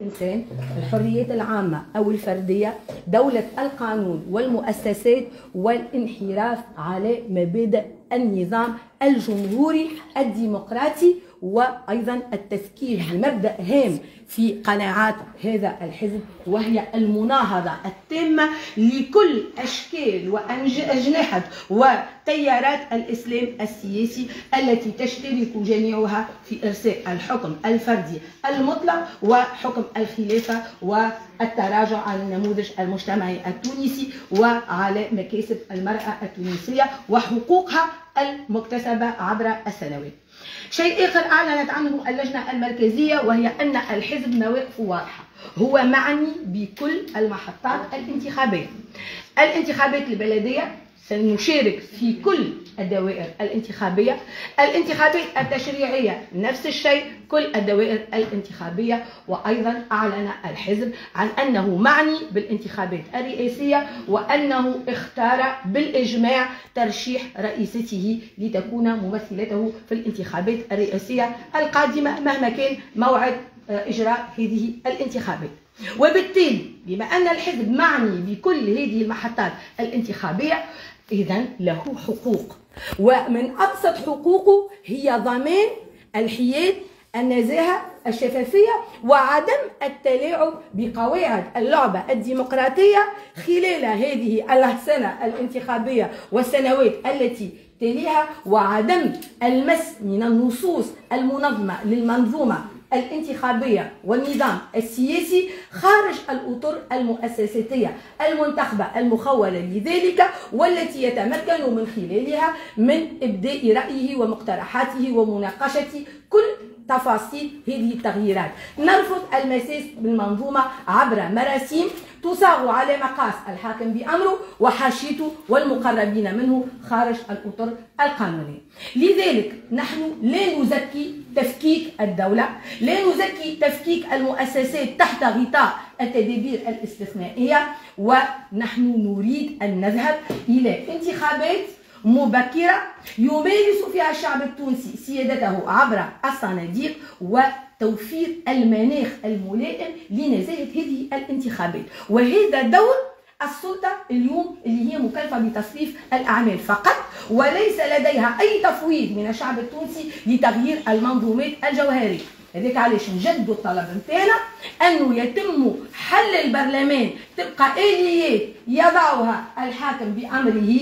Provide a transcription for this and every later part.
الإنسان، الحريات العامة أو الفردية، دولة القانون والمؤسسات، والانحراف على مبادئ النظام الجمهوري الديمقراطي، وأيضا التفكير بمبدأ هام في قناعات هذا الحزب، وهي المناهضة التامة لكل أشكال وأجنحة وتيارات الإسلام السياسي التي تشترك جميعها في إرساء الحكم الفردي المطلق وحكم الخلافة والتراجع عن النموذج المجتمعي التونسي وعلى مكاسب المرأة التونسية وحقوقها المكتسبة عبر السنوات. شيء آخر أعلنت عنه اللجنة المركزية، وهي أن الحزب مواقفه واضحة، هو معني بكل المحطات الانتخابية. الانتخابات البلدية سنشارك في كل الدوائر الانتخابية، الانتخابات التشريعية نفس الشيء، كل الدوائر الانتخابية. وأيضا أعلن الحزب عن أنه معني بالانتخابات الرئاسية، وأنه اختار بالإجماع ترشيح رئيسته لتكون ممثلته في الانتخابات الرئاسية القادمة مهما كان موعد إجراء هذه الانتخابات. وبالتالي بما أن الحزب معني بكل هذه المحطات الانتخابية، إذن له حقوق، ومن أبسط حقوقه هي ضمان الحياد، النزاهة، الشفافية، وعدم التلاعب بقواعد اللعبة الديمقراطية خلال هذه السنة الانتخابية والسنوات التي تليها، وعدم المس من النصوص المنظمة للمنظومة الانتخابية والنظام السياسي خارج الأطر المؤسساتية المنتخبة المخولة لذلك، والتي يتمكن من خلالها من إبداء رأيه ومقترحاته ومناقشة كل تفاصيل هذه التغييرات. نرفض المساس بالمنظومة عبر مراسيم تصاغ على مقاس الحاكم بأمره وحاشيته والمقربين منه خارج الأطر القانونية. لذلك نحن لا نزكي تفكيك الدولة، لا نزكي تفكيك المؤسسات تحت غطاء التدابير الاستثنائية، ونحن نريد أن نذهب إلى انتخابات مبكرة يمارس فيها الشعب التونسي سيادته عبر الصناديق، وتوفير المناخ الملائم لنزاهة هذه الانتخابات. وهذا دور السلطة اليوم اللي هي مكلفة بتصريف الأعمال فقط، وليس لديها أي تفويض من الشعب التونسي لتغيير المنظومات الجوهرية. هذاك علاش نجدوا الطلب نتاعنا انه يتم حل البرلمان تبقى اليات يضعها الحاكم بامره،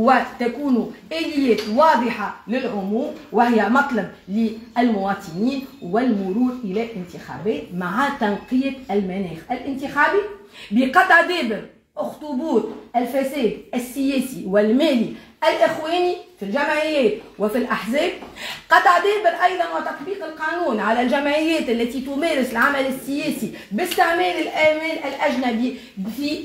وتكون اليات واضحه للعموم، وهي مطلب للمواطنين، والمرور الى انتخابات مع تنقيه المناخ الانتخابي بقطع دابر اخطبوط الفساد السياسي والمالي الإخواني في الجمعيات وفي الأحزاب، قطع دابر أيضا وتطبيق القانون على الجمعيات التي تمارس العمل السياسي باستعمال الآمال الأجنبي في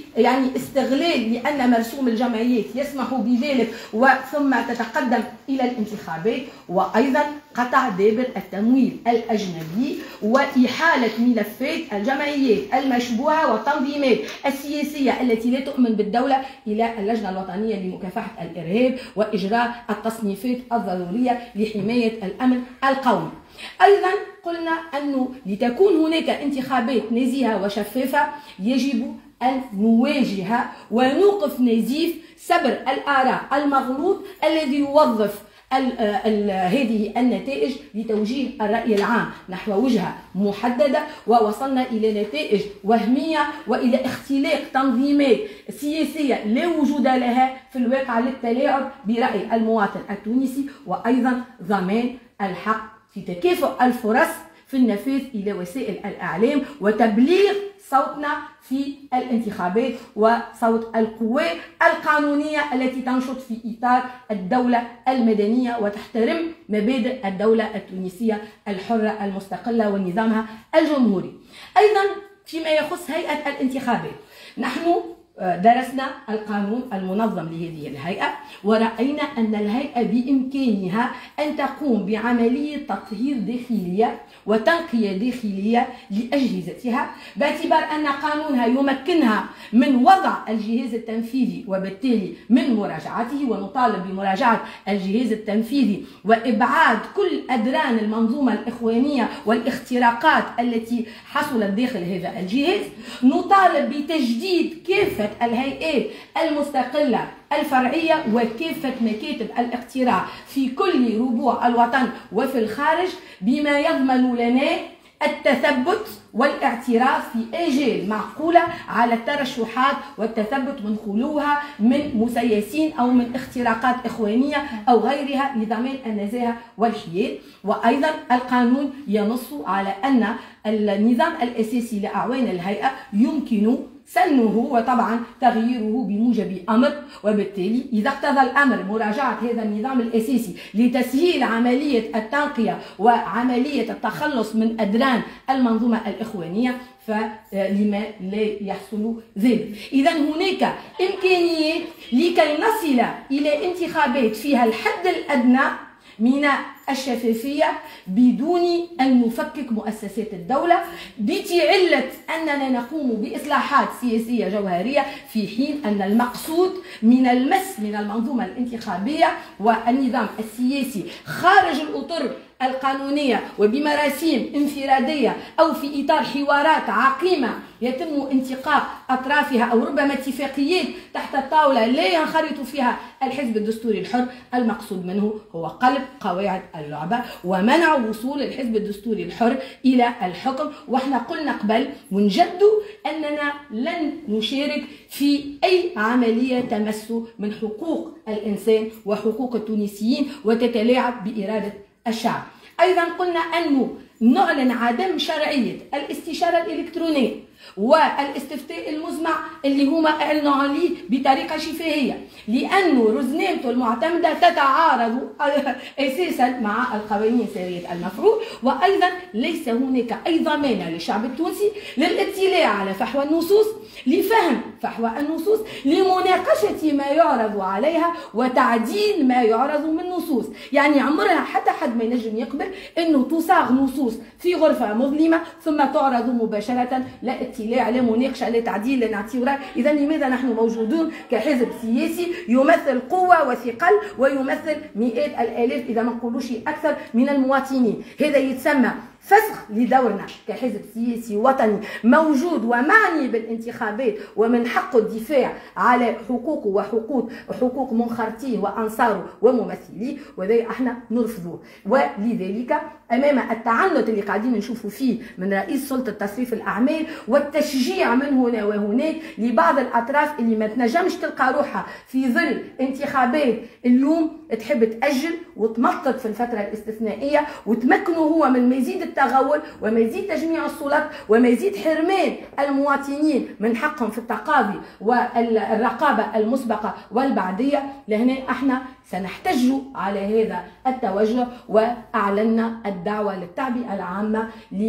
استغلال لأن مرسوم الجمعيات يسمح بذلك، وثم تتقدم إلى الانتخابات. وأيضا قطع دابر التمويل الأجنبي وإحالة ملفات الجمعيات المشبوهة والتنظيمات السياسية التي لا تؤمن بالدولة إلى اللجنة الوطنية لمكافحة الإرهاب وإجراء التصنيفات الضرورية لحماية الأمن القومي. أيضا قلنا أنه لتكون هناك انتخابات نزيهة وشفافة يجب أن نواجه ونوقف نزيف سبر الآراء المغلوط الذي يوظف هذه النتائج لتوجيه الرأي العام نحو وجهة محددة، ووصلنا إلى نتائج وهمية وإلى اختلاق تنظيمات سياسية لا وجود لها في الواقع للتلاعب برأي المواطن التونسي، وأيضا ضمان الحق في تكافؤ الفرص في النفاذ إلى وسائل الإعلام وتبليغ صوتنا في الانتخابات وصوت القوى القانونية التي تنشط في إطار الدولة المدنية وتحترم مبادئ الدولة التونسية الحرة المستقلة ونظامها الجمهوري. أيضا فيما يخص هيئة الانتخابات، نحن درسنا القانون المنظم لهذه الهيئة، ورأينا أن الهيئة بإمكانها أن تقوم بعملية تطهير داخلية وتنقية داخلية لأجهزتها، باعتبار أن قانونها يمكنها من وضع الجهاز التنفيذي وبالتالي من مراجعته، ونطالب بمراجعة الجهاز التنفيذي وإبعاد كل أدران المنظومة الإخوانية والاختراقات التي حصلت داخل هذا الجهاز. نطالب بتجديد كافة الهيئات المستقلة الفرعية وكافة مكاتب الاقتراع في كل ربوع الوطن وفي الخارج، بما يضمن لنا التثبت والاعتراف في آجال معقولة على الترشحات والتثبت من خلوها من مسيسين أو من اختراقات إخوانية أو غيرها لضمان النزاهة والحياد. وأيضا القانون ينص على أن النظام الأساسي لأعوان الهيئة يمكن سنه وطبعا تغييره بموجب أمر، وبالتالي إذا اقتضى الأمر مراجعة هذا النظام الأساسي لتسهيل عملية التنقية وعملية التخلص من أدران المنظومة الإخوانية فلما لا يحصل ذلك. إذا هناك إمكانيات لكي نصل إلى انتخابات فيها الحد الأدنى من الشفافية بدون أن نفكك مؤسسات الدولة، بعلة أننا نقوم بإصلاحات سياسية جوهرية، في حين أن المقصود من المس من المنظومة الانتخابية والنظام السياسي خارج الأطر القانونية وبمراسيم انفرادية أو في إطار حوارات عقيمة يتم انتقاء أطرافها أو ربما اتفاقيات تحت الطاولة لا ينخرط فيها الحزب الدستوري الحر. المقصود منه هو قلب قواعد اللعبة ومنع وصول الحزب الدستوري الحر إلى الحكم. واحنا قلنا قبل ونجد أننا لن نشارك في أي عملية تمس من حقوق الإنسان وحقوق التونسيين وتتلاعب بإرادة الشعب. أيضا قلنا أنه نعلن عدم شرعية الاستشارة الإلكترونية والاستفتاء المزمع اللي هما اعلنوا عليه بطريقه شفهيه، لانه رزنامته المعتمده تتعارض اساسا مع القوانين ساريه المفعول، وايضا ليس هناك اي ضمانه للشعب التونسي للاطلاع على فحوى النصوص، لفهم فحوى النصوص، لمناقشه ما يعرض عليها وتعديل ما يعرض من نصوص. يعني عمرها حتى حد ما ينجم يقبل انه تصاغ نصوص في غرفه مظلمه ثم تعرض مباشره، لا اطلاع لا مناقشه لا تعديل لا نعطي راي. اذا لماذا نحن موجودون كحزب سياسي يمثل قوه وثقل ويمثل مئات الالاف اذا ما نقولوش اكثر من المواطنين؟ هذا يتسمى فسخ لدورنا كحزب سياسي وطني موجود ومعني بالانتخابات ومن حقه الدفاع على حقوقه وحقوق منخرطيه وانصاره وممثليه، وذا احنا نرفضوه. ولذلك امام التعنت اللي قاعدين نشوفوا فيه من رئيس سلطه تصريف الاعمال والتشجيع من هنا وهناك لبعض الاطراف اللي ما تنجمش تلقى روحها في ظل انتخابات اليوم تحب تاجل وتمطط في الفتره الاستثنائيه وتمكنه هو من مزيد التغول ومزيد تجميع السلط ومزيد حرمان المواطنين من حقهم في التقاضي والرقابه المسبقه والبعديه، لهنا احنا سنحتج على هذا التوجه. واعلنا الدعوه للتعبئه العامه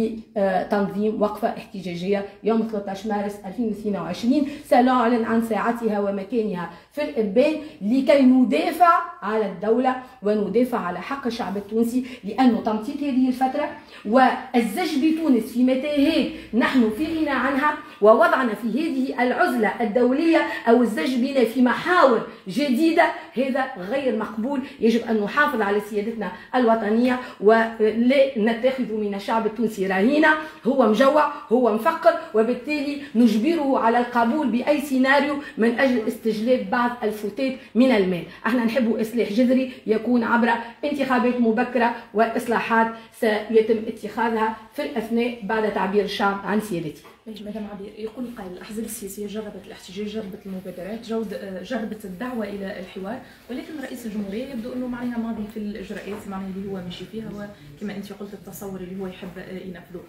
لتنظيم وقفه احتجاجيه يوم 13 مارس 2022، سنعلن عن ساعتها ومكانها في الإبان لكي ندافع على الدولة وندافع على حق الشعب التونسي، لأنه تمطيط هذه الفترة والزج بتونس في متاهات نحن في غنى عنها ووضعنا في هذه العزلة الدولية أو الزج بنا في محاور جديدة، هذا غير مقبول. يجب أن نحافظ على سيادتنا الوطنية ولا نتخذ من الشعب التونسي رهينة هو مجوع هو مفقر، وبالتالي نجبره على القبول بأي سيناريو من أجل استجلاب بعض الفتات من المال. احنا نحب إصلاح جذري يكون عبر انتخابات مبكرة وإصلاحات سيتم اتخاذها في الأثناء بعد تعبير الشعب عن سيادته. مدام عبير، يقول قائل الأحزاب السياسية جربت الاحتجاج، جربت المبادرات، جربت الدعوة إلى الحوار، ولكن رئيس الجمهورية يبدو أنه معناها ماضي في الإجراءات معناها اللي هو ماشي فيها، وكما أنت قلت التصور اللي هو يحب ينفذه.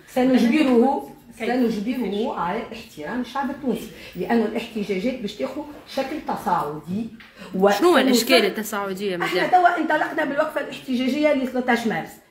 سنجبره على احترام الشعب التونسي، لأنه الاحتجاجات باش تاخذ شكل تصاعدي. شنو الإشكال التصاعدية؟ احنا توا انطلقنا بالوقفة الاحتجاجية ل 13 مارس،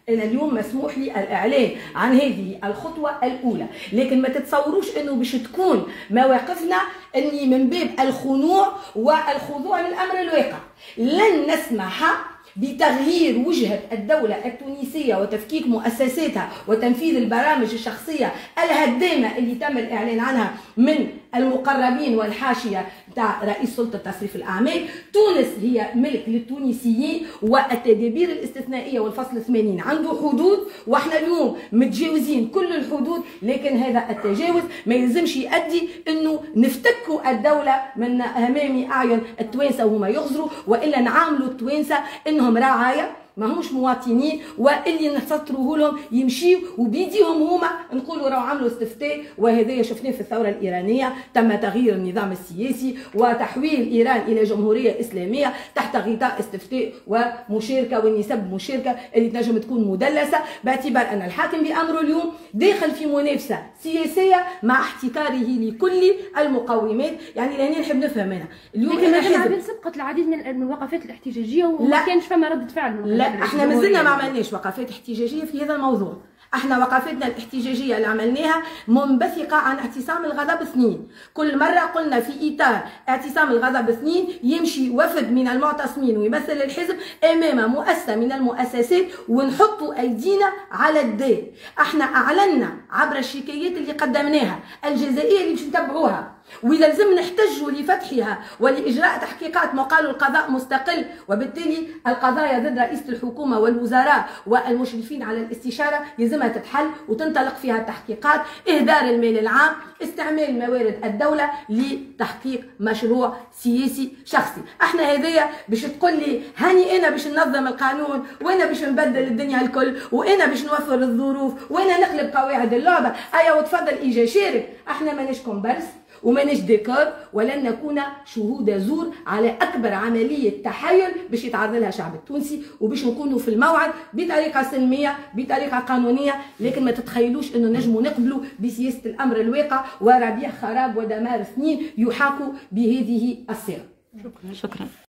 أنا اليوم مسموح لي الإعلان عن هذه الخطوة الأولى، لكن ما تتصوروش أنه باش تكون مواقفنا أني من باب الخنوع والخضوع للأمر الواقع. لن نسمح بتغيير وجهة الدولة التونسية وتفكيك مؤسساتها وتنفيذ البرامج الشخصية الهدامة اللي تم الإعلان عنها من المقربين والحاشية تاع رئيس سلطة تصريف الأعمال. تونس هي ملك للتونسيين، والتدابير الاستثنائية والفصل 80 عنده حدود، واحنا اليوم متجاوزين كل الحدود، لكن هذا التجاوز ما يلزمش يؤدي انه نفتكوا الدولة من امام اعين التوانسة وهما يغزروا، والا نعاملوا التوانسة انهم رعايا ما همش مواطنين، واللي نسطروه لهم يمشيوا وبيديهم هما نقولوا راهو عملوا استفتاء. وهذا شفناه في الثوره الايرانيه، تم تغيير النظام السياسي وتحويل ايران الى جمهوريه اسلاميه تحت غطاء استفتاء ومشاركه، والنسب مشاركه اللي تنجم تكون مدلسه، باعتبار ان الحاكم بامره اليوم داخل في منافسه سياسيه مع احتكاره لكل المقومات. يعني لهنا نحب نفهم انا اليوم لكن انا سبقت العديد من الوقفات الاحتجاجيه وما كانش فما رده فعل. لا احنا مازلنا ما عملناش وقفات احتجاجيه في هذا الموضوع. احنا وقفتنا الاحتجاجيه اللي عملناها منبثقه عن اعتصام الغضب 2. كل مره قلنا في اطار اعتصام الغضب 2 يمشي وفد من المعتصمين ويمثل الحزب امام مؤسسه من المؤسسات ونحطوا ايدينا على الداء. احنا اعلنا عبر الشكايات اللي قدمناها الجزائيه اللي باش نتبعوها، واذا لازم نحتجوا لفتحها ولاجراء تحقيقات ما قالوا القضاء مستقل، وبالتالي القضايا ضد رئيسه الحكومه والوزراء والمشرفين على الاستشاره يلزمها تتحل وتنطلق فيها التحقيقات. اهدار المال العام، استعمال موارد الدوله لتحقيق مشروع سياسي شخصي. احنا هذايا باش تقول لي هاني انا باش ننظم القانون وانا باش نبدل الدنيا الكل وانا باش نوفر الظروف وانا نقلب قواعد اللعبه، ايا وتفضل اجا شارك. احنا ماناش كومبارس وماناش ديكور، ولن نكون شهود زور على اكبر عمليه تحايل باش يتعرض لها الشعب التونسي، وباش نكونوا في الموعد بطريقه سلميه بطريقه قانونيه. لكن ما تتخيلوش انه نجموا نقبلوا بسياسه الامر الواقع وربيع خراب ودمار سنين يحاكوا بهذه الصيغه. شكرا.